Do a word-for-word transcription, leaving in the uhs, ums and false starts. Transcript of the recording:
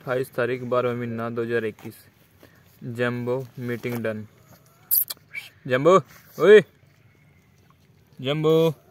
अट्ठाईस तारीख बारहवा महीना दो हजार इक्कीस। जम्बो मीटिंग डन। जम्बो ओए जम्बो।